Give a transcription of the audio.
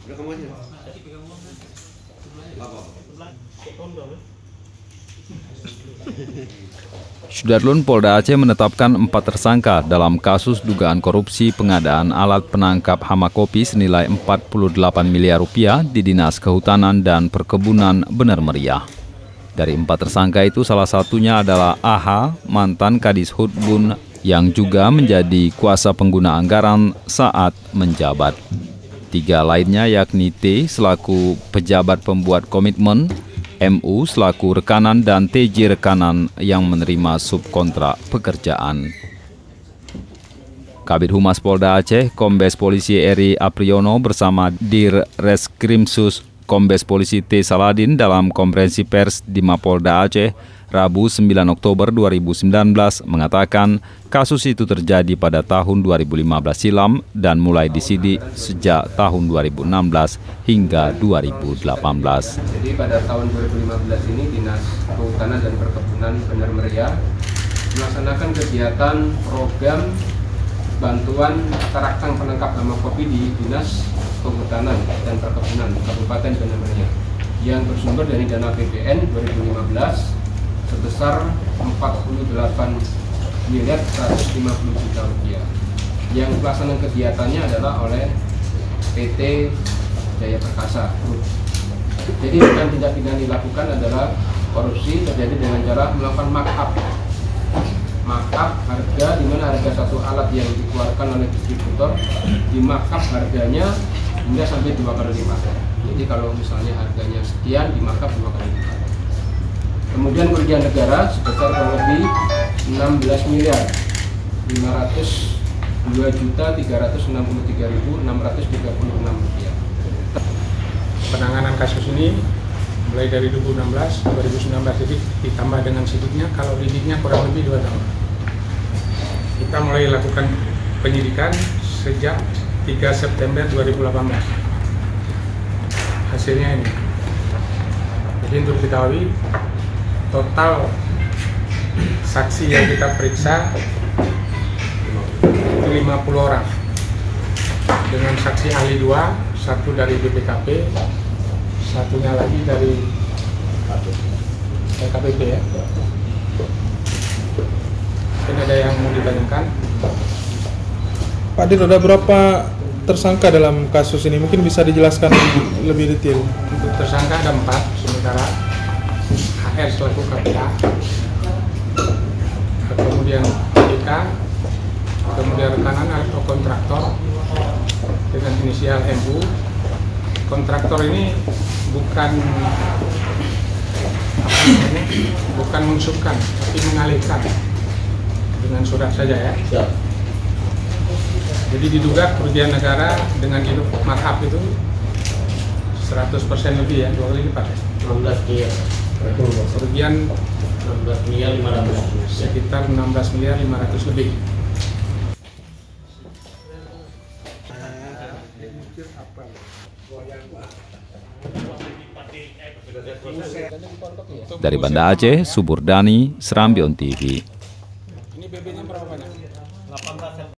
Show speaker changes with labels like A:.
A: Udah kamu aja.
B: Sudarlun Polda Aceh menetapkan 4 tersangka dalam kasus dugaan korupsi pengadaan alat penangkap hama kopi senilai 48 miliar rupiah di Dinas Kehutanan dan Perkebunan Bener Meriah. Dari 4 tersangka itu salah satunya adalah AH, mantan Kadis Hutbun yang juga menjadi kuasa pengguna anggaran saat menjabat. 3 lainnya yakni T selaku pejabat pembuat komitmen, MU selaku rekanan dan TJ rekanan yang menerima subkontrak pekerjaan. Kabid Humas Polda Aceh, Kombes Polisi Eri Apriyono bersama Dir Reskrimsus Kombes Polisi T Saladin dalam konferensi pers di Mapolda Aceh, Rabu 9 Oktober 2019 mengatakan kasus itu terjadi pada tahun 2015 silam dan mulai disidik sejak tahun 2016 hingga 2018.
C: Jadi pada tahun 2015 ini Dinas Kehutanan dan Perkebunan Bener Meriah melaksanakan kegiatan program bantuan karakter penangkap hama kopi di Dinas Kehutanan dan Perkebunan Kabupaten Bener Meriah yang bersumber dari dana APBN 2015 sebesar 48 miliar 150 juta rupiah. Yang pelaksanaan kegiatannya adalah oleh PT Jaya Perkasa Group. Jadi yang tindak pidana dilakukan adalah korupsi terjadi dengan cara melakukan markup harga, di mana harga satu alat yang dikeluarkan oleh distributor di markup harganya hingga sampai 2 kali lipat. Jadi kalau misalnya harganya sekian di markup 2 kali lipat. Kemudian kerugian negara sebesar kurang lebih 16 miliar 502.363.636 rupiah.
D: Penanganan kasus ini mulai dari 2019 jadi ditambah dengan sidiknya, kalau lidiknya kurang lebih 2 tahun. Kita mulai lakukan penyidikan sejak 3 September 2018. Hasilnya ini. Jadi untuk diketahui, total saksi yang kita periksa itu 50 orang. Dengan saksi ahli 2, 1 dari BPKP, satunya lagi dari KPP ya. Mungkin ada yang mau ditanyakan?
E: Pak Dir, ada berapa tersangka dalam kasus ini? Mungkin bisa dijelaskan lebih detail.
D: Untuk tersangka ada 4 sementara. HR selaku KPA, kemudian PK, kemudian rekanan atau kontraktor dengan inisial MU. Kontraktor ini bukan mengusulkan, tapi mengalihkan dengan surat saja ya. Jadi diduga kerugian negara dengan hidup markup itu 100% lebih ya, 2 kali lipat.
F: 16 miliar.
D: Kerugian
F: 16 miliar 500.
D: Sekitar 16 miliar 500 lebih.
B: Dari Banda Aceh, Subur Dani, Serambion TV.
D: Ini BB-nya berapa banyak?